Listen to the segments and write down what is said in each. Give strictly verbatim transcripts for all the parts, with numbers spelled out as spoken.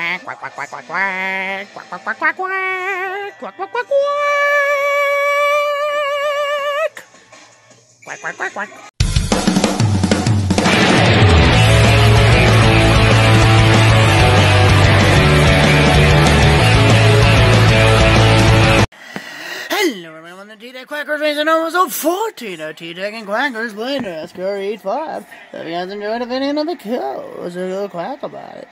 quack, quack, quack, quack, quack, quack, quack, quack, quack, quack, quack, quack, quack, quack, quack, quack, quack, quack. Hello, everyone. The Tjax-Quackers racing episode fourteen of Tjax-Quackers playing Nascar Heat five. So if you guys enjoyed the video of the codes, go quack about it.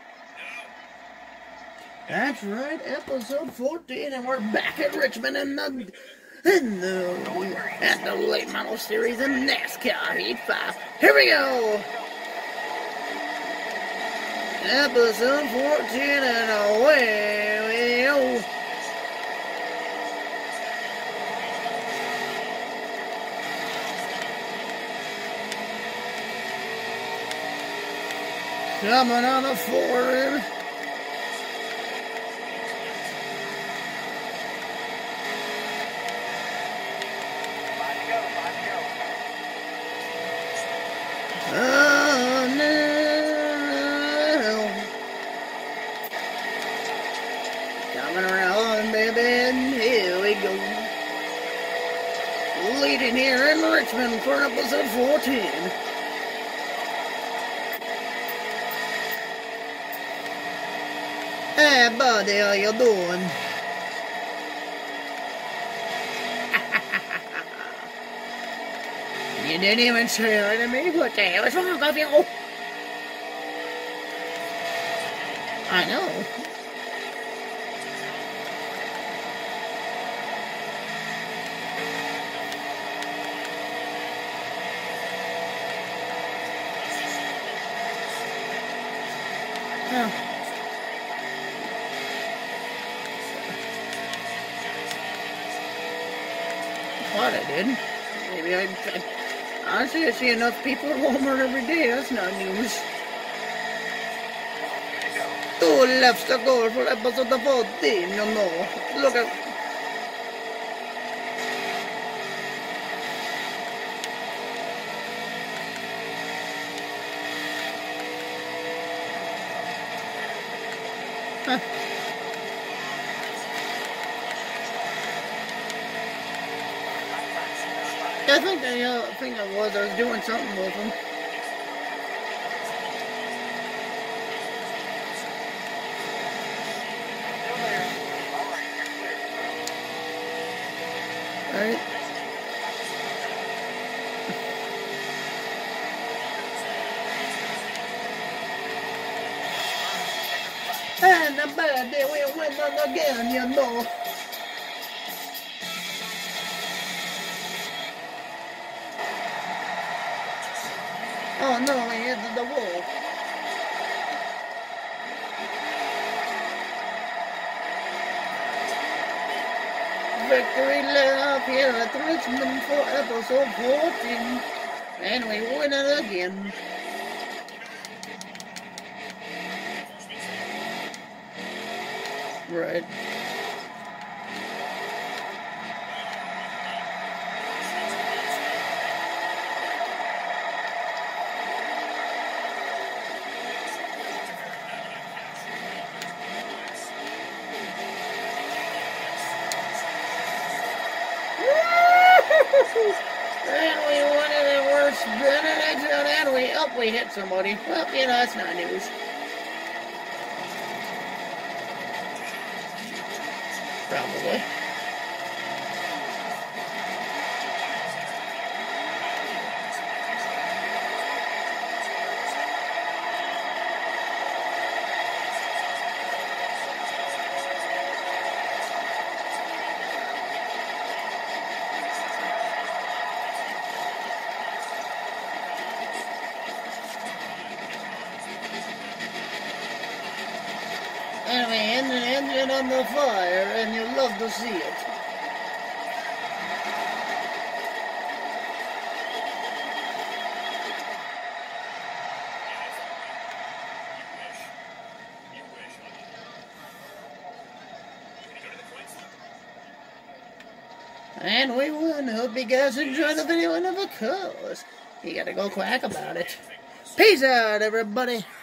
That's right, episode fourteen, and we're back at Richmond in the in the at the late model series in NASCAR Heat five. Here we go. Episode fourteen, and away we go. Coming on the forward. Oh no. Coming around, baby, and here we go. Leading here in Richmond for episode fourteen. Hey buddy, how you doing? You didn't even say hi to me. What the hell is wrong with you? I know. Oh. Thought I did. Maybe I, I honestly I see enough people at Walmart every day. That's not news. Two laps to go for episode fourteen. No more. Look at. Huh. I think I, uh, I think I was. I was doing something with them. Right. And the bad day we win on again, you know. Oh no, he hit the wall. Victory lap here at Richmond for episode fourteen. And we win it again. Right. And we won it and we're spinning it out and we up we hit somebody. Well, you know, that's not news. Probably. And we end an engine on the fire, and you love to see it. And we won. Hope you guys enjoyed the video, and of course, you gotta go quack about it. Peace out, everybody.